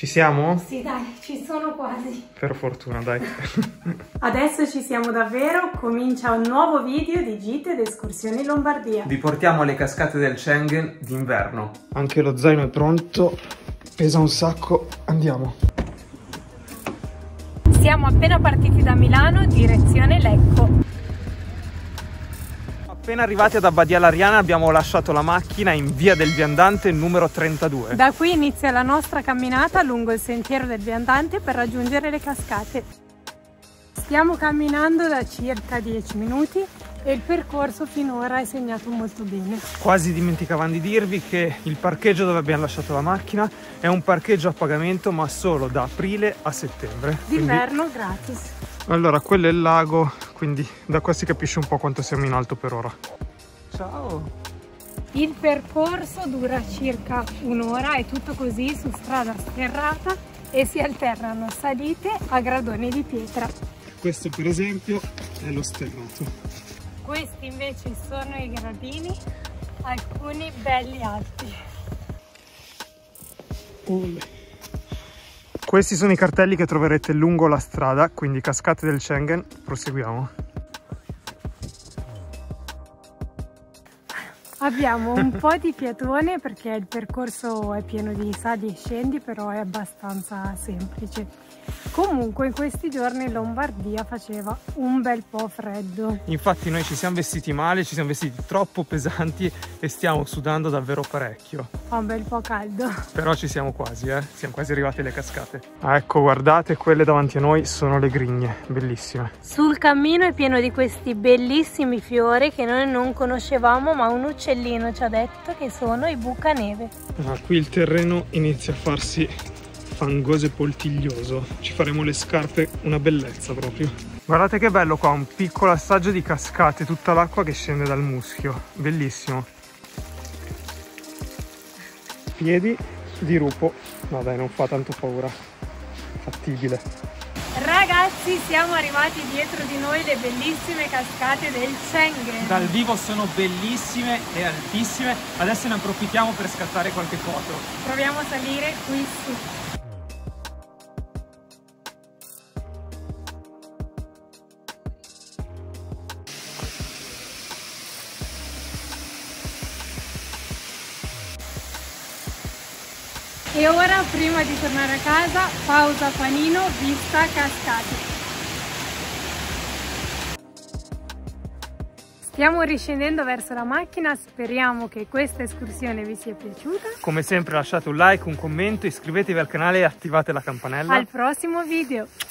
Ci siamo? Sì, dai, ci sono quasi. Per fortuna, dai. Adesso ci siamo davvero, comincia un nuovo video di gite ed escursioni in Lombardia. Vi portiamo alle cascate del Schengen d'inverno. Anche lo zaino è pronto, pesa un sacco, andiamo. Siamo appena partiti da Milano, direzione Lecco. Appena arrivati ad Abbadia Lariana abbiamo lasciato la macchina in via del Viandante numero 32. Da qui inizia la nostra camminata lungo il sentiero del Viandante per raggiungere le cascate. Stiamo camminando da circa 10 minuti e il percorso finora è segnato molto bene. Quasi dimenticavamo di dirvi che il parcheggio dove abbiamo lasciato la macchina è un parcheggio a pagamento, ma solo da aprile a settembre. D'inverno gratis. Allora, quello è il lago, quindi da qua si capisce un po' quanto siamo in alto per ora. Ciao! Il percorso dura circa un'ora, è tutto così su strada sterrata e si alternano salite a gradoni di pietra. Questo per esempio è lo sterrato. Questi invece sono i gradini, alcuni belli alti. Questi sono i cartelli che troverete lungo la strada, quindi cascate del Schengen. Proseguiamo. Abbiamo un po' di piatone perché il percorso è pieno di sali e scendi, però è abbastanza semplice. Comunque in questi giorni in Lombardia faceva un bel po' freddo. Infatti noi ci siamo vestiti male, ci siamo vestiti troppo pesanti e stiamo sudando davvero parecchio. Fa un bel po' caldo. Però ci siamo quasi, siamo quasi arrivati alle cascate. Ah, ecco, guardate, quelle davanti a noi sono le grigne, bellissime. Sul cammino è pieno di questi bellissimi fiori che noi non conoscevamo, ma un uccellino ci ha detto che sono i bucaneve. Ah, qui il terreno inizia a farsi fangoso e poltiglioso, ci faremo le scarpe una bellezza proprio. Guardate che bello qua, un piccolo assaggio di cascate, tutta l'acqua che scende dal muschio, bellissimo. Piedi di lupo, no dai, non fa tanto paura, fattibile. Ragazzi, siamo arrivati dietro di noi le bellissime cascate del Schengen. Dal vivo sono bellissime e altissime, adesso ne approfittiamo per scattare qualche foto. Proviamo a salire qui su. E ora, prima di tornare a casa, pausa panino, vista cascate. Stiamo riscendendo verso la macchina, speriamo che questa escursione vi sia piaciuta. Come sempre lasciate un like, un commento, iscrivetevi al canale e attivate la campanella. Al prossimo video!